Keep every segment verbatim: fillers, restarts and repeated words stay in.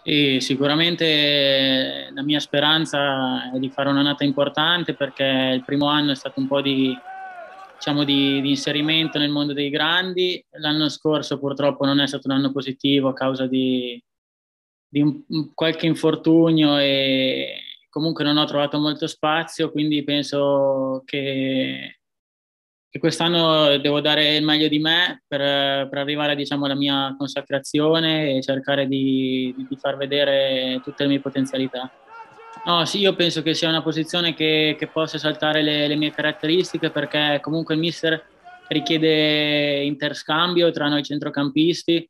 E sicuramente la mia speranza è di fare un'annata importante perché il primo anno è stato un po' di, diciamo, di, di inserimento nel mondo dei grandi. L'anno scorso purtroppo non è stato un anno positivo a causa di, di un- un- qualche infortunio e comunque non ho trovato molto spazio, quindi penso che che quest'anno devo dare il meglio di me per, per arrivare, diciamo, alla mia consacrazione e cercare di, di- di far vedere tutte le mie potenzialità. No, sì, io penso che sia una posizione che, che possa saltare le, le mie caratteristiche perché comunque il mister richiede interscambio tra noi centrocampisti,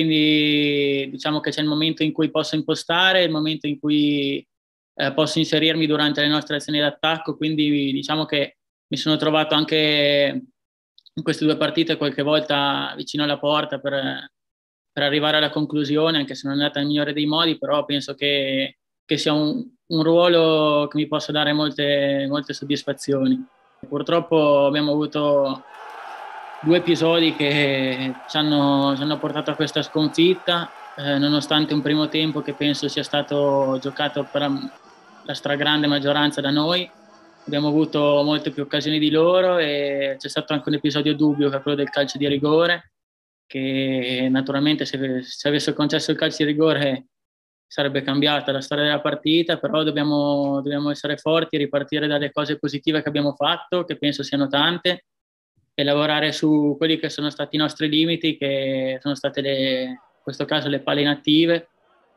quindi diciamo che c'è il momento in cui posso impostare, il momento in cui eh, posso inserirmi durante le nostre azioni d'attacco, quindi diciamo che mi sono trovato anche in queste due partite qualche volta vicino alla porta per, per arrivare alla conclusione, anche se non è andata nel migliore dei modi, però penso che, che sia un, un ruolo che mi possa dare molte, molte soddisfazioni. Purtroppo abbiamo avuto due episodi che ci hanno, ci hanno portato a questa sconfitta, eh, nonostante un primo tempo che penso sia stato giocato per la stragrande maggioranza da noi. Abbiamo avuto molte più occasioni di loro e c'è stato anche un episodio dubbio che è quello del calcio di rigore, che naturalmente se, se avesse concesso il calcio di rigore sarebbe cambiata la storia della partita, però dobbiamo, dobbiamo essere forti e ripartire dalle cose positive che abbiamo fatto, che penso siano tante, e lavorare su quelli che sono stati i nostri limiti, che sono state le, in questo caso le palle inattive,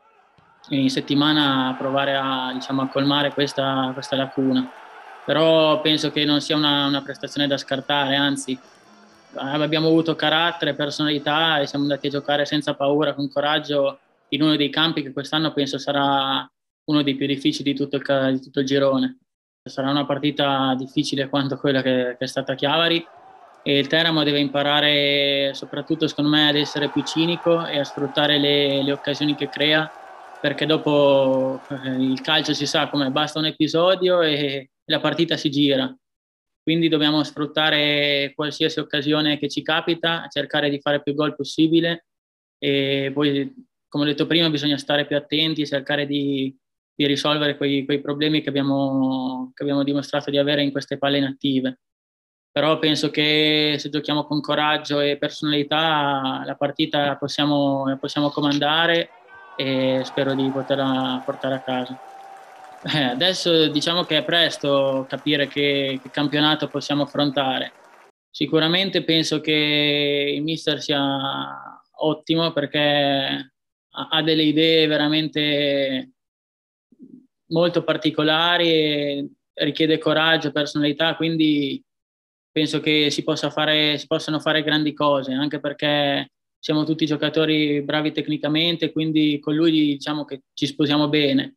e in settimana provare a, diciamo, a colmare questa, questa lacuna. Però penso che non sia una, una prestazione da scartare, anzi abbiamo avuto carattere, personalità e siamo andati a giocare senza paura, con coraggio, in uno dei campi che quest'anno penso sarà uno dei più difficili di tutto il, di tutto il girone. Sarà una partita difficile quanto quella che, che è stata a Chiavari e il Teramo deve imparare soprattutto, secondo me, ad essere più cinico e a sfruttare le, le occasioni che crea, perché dopo eh, il calcio si sa come basta un episodio e la partita si gira. Quindi dobbiamo sfruttare qualsiasi occasione che ci capita, cercare di fare più gol possibile e poi, come ho detto prima, bisogna stare più attenti, cercare di, di risolvere quei, quei problemi che abbiamo, che abbiamo dimostrato di avere in queste palle inattive. Però penso che se giochiamo con coraggio e personalità la partita la possiamo, la possiamo comandare e spero di poterla portare a casa. Eh, adesso diciamo che è presto capire che, che campionato possiamo affrontare. Sicuramente penso che il mister sia ottimo perché ha, ha delle idee veramente molto particolari e richiede coraggio, personalità, quindi penso che si possa fare, si possano fare grandi cose, anche perché siamo tutti giocatori bravi tecnicamente, quindi con lui diciamo che ci sposiamo bene.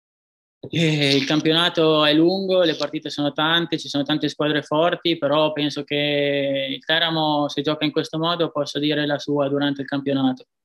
Eh, il campionato è lungo, le partite sono tante, ci sono tante squadre forti, però penso che il Teramo, se gioca in questo modo, possa dire la sua durante il campionato.